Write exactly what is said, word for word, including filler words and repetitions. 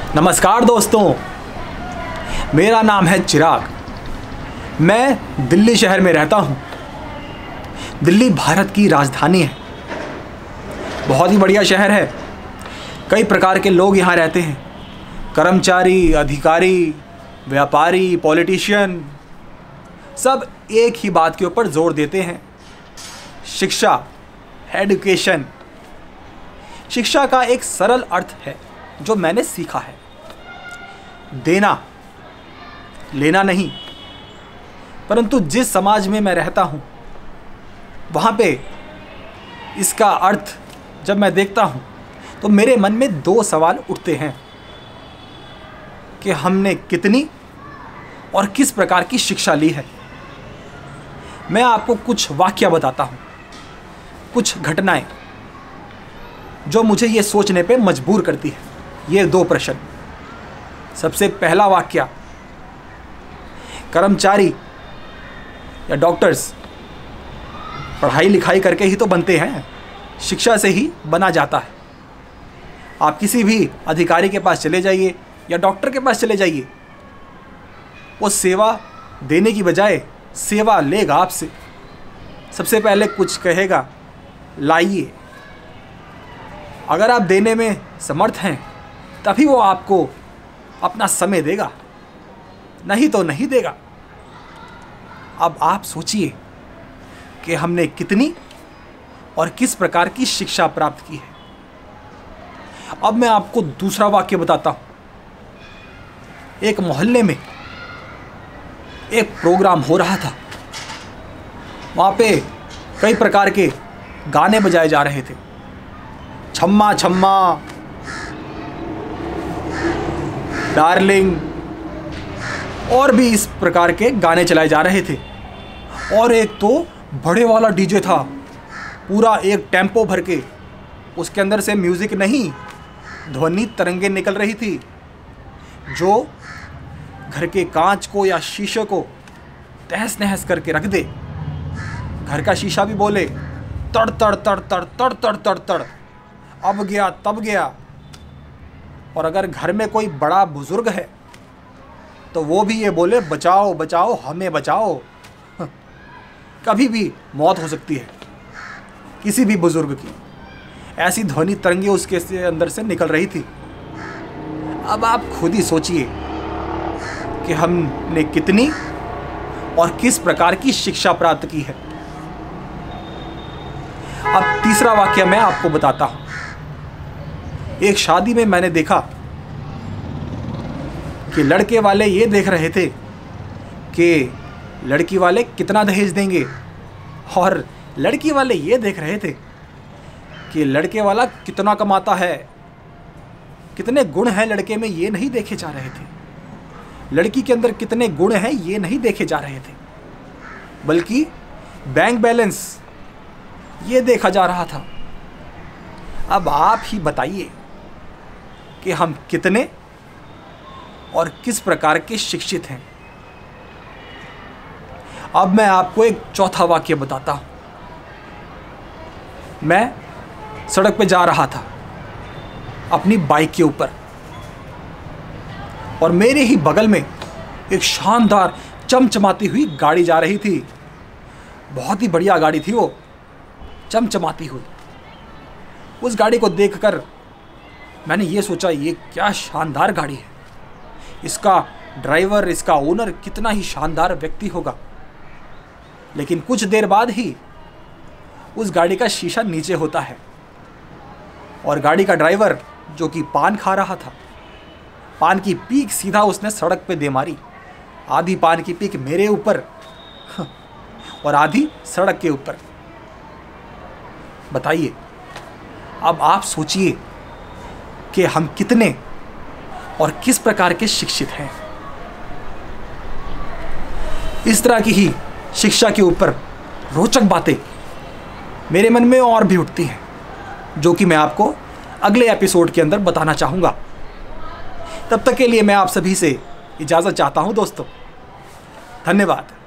नमस्कार दोस्तों, मेरा नाम है चिराग। मैं दिल्ली शहर में रहता हूँ। दिल्ली भारत की राजधानी है। बहुत ही बढ़िया शहर है। कई प्रकार के लोग यहाँ रहते हैं। कर्मचारी, अधिकारी, व्यापारी, पॉलिटिशियन, सब एक ही बात के ऊपर जोर देते हैं, शिक्षा, एजुकेशन। शिक्षा का एक सरल अर्थ है जो मैंने सीखा है, देना, लेना नहीं। परंतु जिस समाज में मैं रहता हूँ वहाँ पे इसका अर्थ जब मैं देखता हूँ तो मेरे मन में दो सवाल उठते हैं कि हमने कितनी और किस प्रकार की शिक्षा ली है। मैं आपको कुछ वाक्य बताता हूँ, कुछ घटनाएं जो मुझे ये सोचने पे मजबूर करती है। ये दो प्रश्न। सबसे पहला वाक्य, कर्मचारी या डॉक्टर्स पढ़ाई लिखाई करके ही तो बनते हैं, शिक्षा से ही बना जाता है। आप किसी भी अधिकारी के पास चले जाइए या डॉक्टर के पास चले जाइए, वो सेवा देने की बजाय सेवा लेगा आपसे। सबसे पहले कुछ कहेगा, लाइए। अगर आप देने में समर्थ हैं तभी वो आपको अपना समय देगा, नहीं तो नहीं देगा। अब आप सोचिए कि हमने कितनी और किस प्रकार की शिक्षा प्राप्त की है। अब मैं आपको दूसरा वाक्य बताता हूं। एक मोहल्ले में एक प्रोग्राम हो रहा था। वहाँ पे कई प्रकार के गाने बजाए जा रहे थे। छम्मा छम्मा, डार्लिंग, और भी इस प्रकार के गाने चलाए जा रहे थे। और एक तो बड़े वाला डीजे था, पूरा एक टेम्पो भर के। उसके अंदर से म्यूज़िक नहीं, ध्वनि तरंगे निकल रही थी जो घर के कांच को या शीशे को तहस नहस करके रख दे। घर का शीशा भी बोले तड़ तड़ तड़ तड़ तड़ तड़ तड़ तड़, अब गया तब गया। और अगर घर में कोई बड़ा बुजुर्ग है तो वो भी ये बोले, बचाओ बचाओ हमें बचाओ। कभी भी मौत हो सकती है किसी भी बुजुर्ग की। ऐसी ध्वनि तरंगे उसके से अंदर से निकल रही थी। अब आप खुद ही सोचिए कि हमने कितनी और किस प्रकार की शिक्षा प्राप्त की है। अब तीसरा वाक्य मैं आपको बताता हूं। एक शादी में मैंने देखा कि लड़के वाले ये देख रहे थे कि लड़की वाले कितना दहेज देंगे, और लड़की वाले ये देख रहे थे कि लड़के वाला कितना कमाता है। कितने गुण हैं लड़के में ये नहीं देखे जा रहे थे। लड़की के अंदर कितने गुण हैं ये नहीं देखे जा रहे थे, बल्कि बैंक बैलेंस ये देखा जा रहा था। अब आप ही बताइए कि हम कितने और किस प्रकार के शिक्षित हैं। अब मैं आपको एक चौथा वाक्य बताता हूं। मैं सड़क पे जा रहा था अपनी बाइक के ऊपर, और मेरे ही बगल में एक शानदार चमचमाती हुई गाड़ी जा रही थी। बहुत ही बढ़िया गाड़ी थी वो, चमचमाती हुई। उस गाड़ी को देखकर मैंने ये सोचा, ये क्या शानदार गाड़ी है। इसका ड्राइवर, इसका ओनर कितना ही शानदार व्यक्ति होगा। लेकिन कुछ देर बाद ही उस गाड़ी का शीशा नीचे होता है और गाड़ी का ड्राइवर, जो कि पान खा रहा था, पान की पीक सीधा उसने सड़क पे दे मारी। आधी पान की पीक मेरे ऊपर और आधी सड़क के ऊपर। बताइए, अब आप सोचिए कि हम कितने और किस प्रकार के शिक्षित हैं। इस तरह की ही शिक्षा के ऊपर रोचक बातें मेरे मन में और भी उठती हैं, जो कि मैं आपको अगले एपिसोड के अंदर बताना चाहूँगा। तब तक के लिए मैं आप सभी से इजाज़त चाहता हूँ दोस्तों। धन्यवाद।